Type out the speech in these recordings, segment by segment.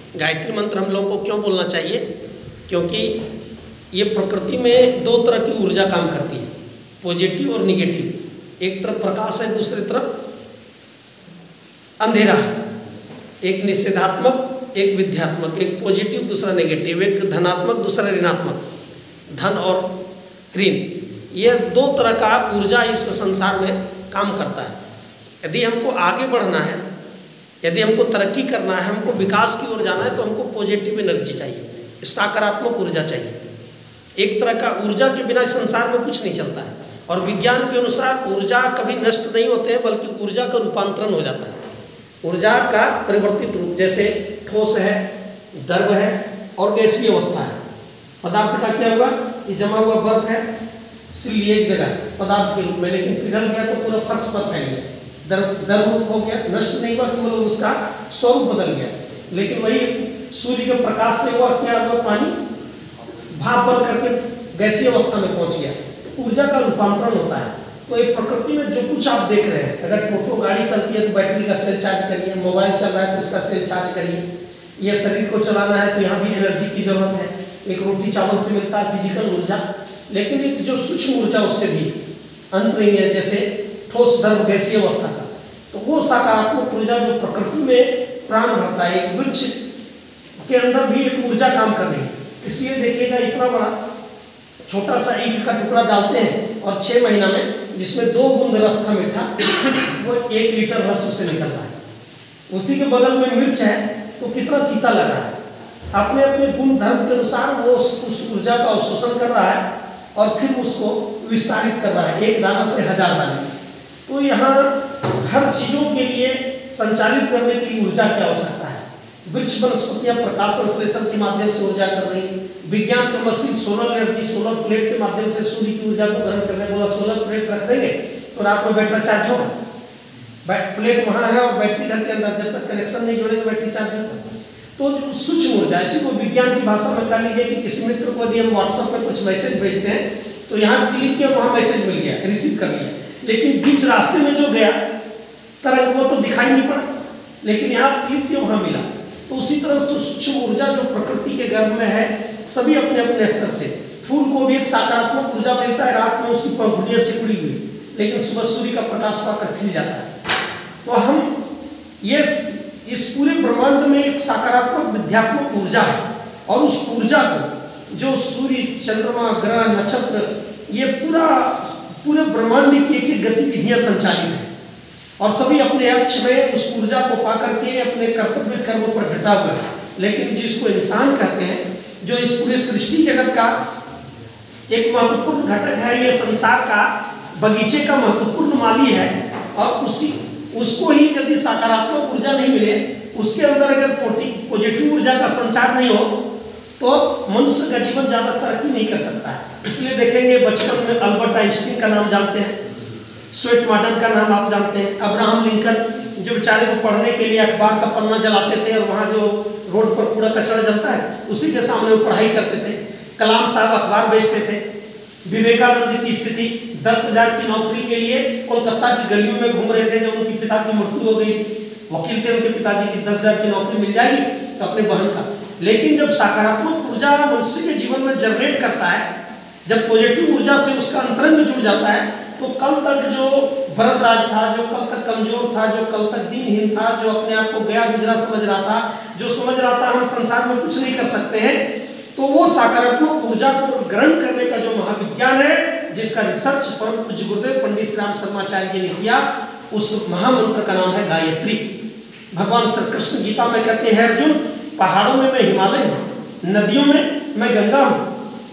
गायत्री मंत्र हम लोगों को क्यों बोलना चाहिए? क्योंकि ये प्रकृति में दो तरह की ऊर्जा काम करती है, पॉजिटिव और निगेटिव। एक तरफ प्रकाश है, दूसरी तरफ अंधेरा। एक निषेधात्मक, एक विध्यात्मक, एक पॉजिटिव दूसरा नेगेटिव, एक धनात्मक दूसरा ऋणात्मक, धन और ऋण। ये दो तरह का ऊर्जा इस संसार में काम करता है। यदि हमको आगे बढ़ना है, यदि हमको तरक्की करना है, हमको विकास की ओर जाना है, तो हमको पॉजिटिव एनर्जी चाहिए, सकारात्मक ऊर्जा चाहिए। एक तरह का ऊर्जा के बिना संसार में कुछ नहीं चलता है। और विज्ञान के अनुसार ऊर्जा कभी नष्ट नहीं होते हैं, बल्कि ऊर्जा का रूपांतरण हो जाता है। ऊर्जा का परिवर्तित रूप, जैसे ठोस है, द्रव है और गैसीय अवस्था है। पदार्थ का क्या हुआ कि जमा हुआ बर्फ है सिर्फ एक जगह पदार्थ के रूप में, लेकिन पिघल गया तो पूरा फर्श पर फैल गया, द्रव रूप हो गया, नष्ट नहीं हुआ, केवल उसका स्वरूप बदल गया। लेकिन वही सूर्य के प्रकाश से हुआ क्या हुआ, पानी भाप बन करके गैसीय अवस्था में पहुंच गया। तो ऊर्जा का रूपांतरण होता है। तो एक प्रकृति में जो कुछ आप देख रहे हैं, अगर टोटो गाड़ी चलती है तो बैटरी का सेल चार्ज करिए, मोबाइल चल रहा है तो उसका सेल चार्ज करिए, यह शरीर को चलाना है तो यहाँ भी एनर्जी की जरूरत है। एक रोटी चावल से मिलता है फिजिकल ऊर्जा, लेकिन एक जो सूक्ष्म ऊर्जा उससे भी अंत नहीं है, जैसे ठोस द्रव गैसीय अवस्था का। तो वो सकारात्मक ऊर्जा जो प्रकृति में प्राण भरता है, एक वृक्ष के अंदर भी एक ऊर्जा काम कर रही है। इसलिए देखिएगा, इतना बड़ा छोटा सा ईख का टुकड़ा डालते हैं और 6 महीना में जिसमें 2 बूंद रस था मीठा, वो 1 लीटर रस उससे निकल रहा है। उसी के बगल में मिर्च है तो कितना तीता लग रहा है। अपने अपने गुण धर्म के अनुसार वो उस ऊर्जा का अवशोषण कर रहा है और फिर उसको विस्तारित कर रहा है, एक दाना से 1000 दाने। तो यहाँ हर चीजों के लिए संचालित करने के लिए ऊर्जा की आवश्यकता है। वृक्ष वनस्पतियां प्रकाश संश्लेषण के माध्यम से ऊर्जा कर रही। विज्ञान का machine solar energy, solar plate के माध्यम से सूर्य की ऊर्जा को ग्रहण करने बोला। सोलर प्लेट रख देंगे तो रात में बैटरी चार्ज होगा। प्लेट वहाँ है और बैटरी घर के अंदर, जब तक कनेक्शन नहीं जोड़ेंगे बैटरी चार्ज होगा। तो जो सूक्ष्म ऊर्जा, इसी को विज्ञान की भाषा में कह लीजिए कि किसी मित्र को यदि हम व्हाट्सएप पर कुछ मैसेज भेजते हैं तो यहाँ क्लिक किया, वहाँ मैसेज मिल गया, रिसीव कर लिया, लेकिन बीच रास्ते में जो गया तरंग वो तो दिखाई नहीं पड़ा, लेकिन यहाँ क्लिक किया वहाँ मिला। तो उसी तरह से सूक्ष्म ऊर्जा जो प्रकृति के गर्भ में है, सभी अपने अपने स्तर से। फूल को भी एक सकारात्मक ऊर्जा मिलता है, रात में उसकी पंखुड़ियाँ सिकुड़ी हुई, लेकिन सुबह सूर्य का प्रकाश पाकर खिल जाता है। तो हम ये इस पूरे ब्रह्मांड में एक सकारात्मक विध्यात्मक ऊर्जा है, और उस ऊर्जा को जो सूर्य, चंद्रमा, ग्रह, नक्षत्र, ये पूरे ब्रह्मांड की एक गतिविधियां संचालित है, और सभी अपने अक्ष में उस ऊर्जा को पाकर के अपने कर्तव्य कर्म पर घटा हुआ है। लेकिन जिसको इंसान कहते हैं, जो इस पूरे सृष्टि जगत का एक महत्वपूर्ण घटक है, ये संसार का बगीचे का महत्वपूर्ण माली है, और उसको ही यदि सकारात्मक ऊर्जा नहीं मिले, उसके अंदर अगर पॉजिटिव ऊर्जा का संचार नहीं हो, तो मनुष्य का जीवन ज्यादा तरक्की नहीं कर सकता है। इसलिए देखेंगे बचपन में अल्बर्ट आइंस्टीन का नाम जानते हैं, स्वेट मॉडर्न का नाम आप जानते हैं, अब्राहम लिंकन जो बेचारे को पढ़ने के लिए अखबार का पन्ना जलाते थे, और वहाँ जो रोड पर कूड़ा कचरा जलता है उसी के सामने वो पढ़ाई करते थे। कलाम साहब अखबार बेचते थे। विवेकानंद की स्थिति 10,000 की नौकरी के लिए कोलकाता की गलियों में घूम रहे थे जब उनकी पिता की मृत्यु हो गई थी। वकील थे उनके पिताजी की, 10,000 की नौकरी मिल जाएगी तो अपने बहन का। लेकिन जब सकारात्मक ऊर्जा मनुष्य के जीवन में जनरेट करता है, जब पॉजिटिव ऊर्जा से उसका अंतरंग जुड़ जाता है, तो कल तक जो भरतराज था, जो कल तक कमजोर था, जो कल तक दीनहीन था, जो अपने आप को गया गुजरा समझ रहा था, जो समझ रहा था हम संसार में कुछ नहीं कर सकते हैं, तो वो सकारात्मक ऊर्जा को ग्रहण करने का जो महाविज्ञान है, जिसका रिसर्च परम पूज्य गुरुदेव पंडित श्री राम शर्माचार्य जी ने किया, उस महामंत्र का नाम है गायत्री। भगवान श्री कृष्ण गीता में कहते हैं, अर्जुन, पहाड़ों में मैं हिमालय हूँ, नदियों में मैं गंगा हूँ,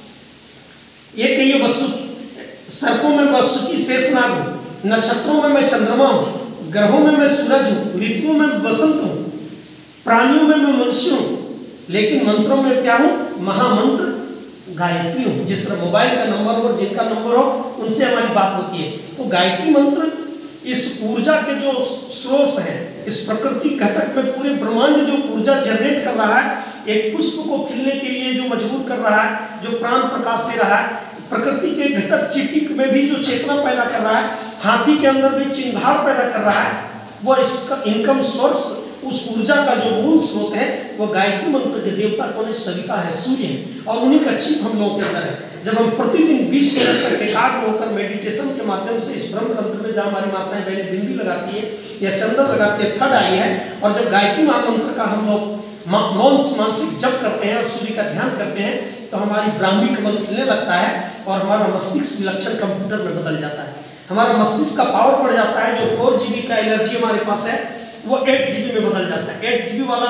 ये कहिए वसु, सर्पों में वसुकी शेषनाग हूँ, नक्षत्रों में मैं चंद्रमा हूँ, ग्रहों में मैं सूरज हूँ, ऋतुओं में बसंत हूँ, प्राणियों में मैं मनुष्य हूँ, लेकिन मंत्रों में क्या हूँ? महामंत्र गायत्री हूँ। जिस तरह मोबाइल का नंबर और जिनका नंबर हो उनसे हमारी बात होती है, तो गायत्री मंत्र इस ऊर्जा के जो स्रोत हैं, इस प्रकृति घटक में पूरे ब्रह्मांड जो ऊर्जा जनरेट कर रहा है, एक पुष्प को खिलने के लिए जो मजबूर कर रहा है, जो प्राण प्रकाश दे रहा है, प्रकृति के घटक चींटी में भी जो चेतना पैदा कर रहा है, हाथी के अंदर भी चिंगार पैदा कर रहा है, वो इसका इनकम सोर्स, उस ऊर्जा का जो मूल स्रोत है वो गायत्री मंत्र के देवता कौन है? सविता है, सूर्य है, और उन्हीं का चिप हम लोगों के अंदर है। जब हम प्रतिदिन 20 मिनट तक एकाग्र होकर मेडिटेशन के माध्यम से इस ब्रह्म तंत्र में, जहाँ हमारी माताएं बहनें बिंदी लगाती है या चंदन लगाती है, थर्ड आई है, और जब गायत्री महामंत्र का हम लोग मानसिक जप करते हैं और सूर्य का ध्यान करते हैं, तो हमारी ब्राह्मी कमल खिलने लगता है और हमारा मस्तिष्क विलक्षण कंप्यूटर में बदल जाता है। हमारा मस्तिष्क का पावर बढ़ जाता है। जो 4 GB का एनर्जी हमारे पास है वो 8 GB में बदल जाता है। 8 GB वाला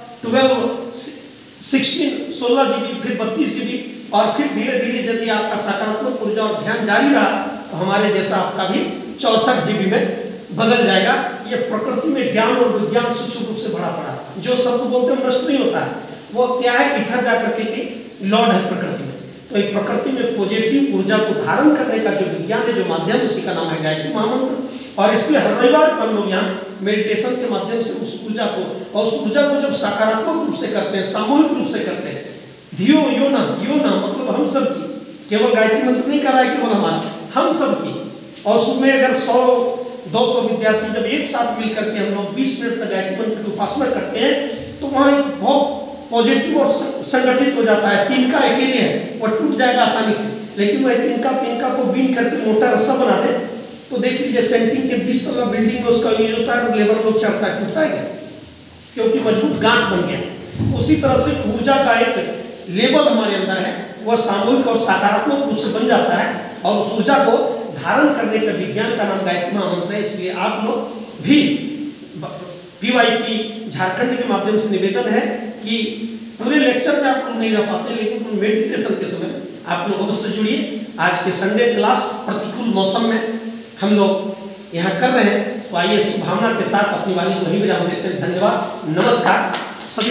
16 GB, फिर 32 GB, और फिर धीरे धीरे यदि आपका सकारात्मक ऊर्जा और ध्यान जारी रहा तो हमारे जैसा आपका भी 64 GB में बदल जाएगा। ये प्रकृति में ज्ञान और विज्ञान सूक्ष्म रूप से भरा पड़ा। जो शब्द बोलते हैं नष्ट नहीं होता है, वो क्या है? इधर जाकर के लॉर्ड है प्रकृति में। तो एक प्रकृति में पॉजिटिव ऊर्जा को धारण करने का जो विज्ञान है, जो माध्यम, उसी का नाम है गायत्री महामंत्र। और इसलिए हर रविवार हम लोग यहाँ मेडिटेशन के माध्यम से उस ऊर्जा को, और उस ऊर्जा को जब सकारात्मक रूप से करते हैं, सामूहिक रूप से करते हैं, धियो यो ना मतलब हम सब की, केवल गायत्री मंत्र नहीं कर रहा है केवल हमारा, हम सब की। और उसमें अगर 100-200 विद्यार्थी जब एक साथ मिलकर के हम लोग 20 मिनट तक गायत्री मंत्र की उपासना करते हैं, तो वहाँ एक बहुत पॉजिटिव और संगठित हो जाता है। तिनका अकेले है, वो टूट जाएगा आसानी से, लेकिन वह तिनका को बीन करके मोटा रस्सा बना दे, तो देख लीजिए सेंटिंग के 20 तला बिल्डिंग में उसका यूज होता है और लेबर लोग चढ़ता है, टूटता है, क्योंकि मजबूत गांठ बन गया। उसी तरह से ऊर्जा का एक लेवल हमारे अंदर है, वह सामूहिक और सकारात्मक रूप से बन जाता है, और उस ऊर्जा को धारण करने का विज्ञान का नाम गायत्री महामंत्र है। इसलिए आप लोग भी PYP झारखंड के माध्यम से निवेदन है कि पूरे लेक्चर में आप लोग नहीं रह पाते, लेकिन मेडिटेशन के समय आप लोग अवश्य जुड़िए। आज के संडे क्लास प्रतिकूल मौसम में हम लोग यहाँ कर रहे हैं, तो आइए शुभकामना के साथ अपनी वाणी को वहीं विराम देते हैं। धन्यवाद, नमस्कार सभी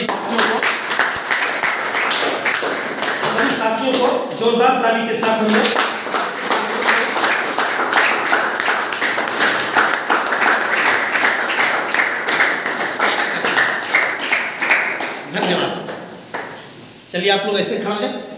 साथियों को जोरदार ताली के साथ हम लोग धन्यवाद। चलिए आप लोग ऐसे खड़ा हो जाए।